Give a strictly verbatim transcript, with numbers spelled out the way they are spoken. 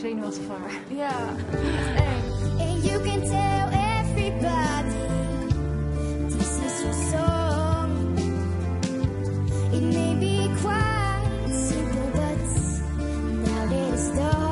zenuwachtig voor haar. Ja, eng. And you can tell everybody this is your song. It may be quite simple, but now that it's done.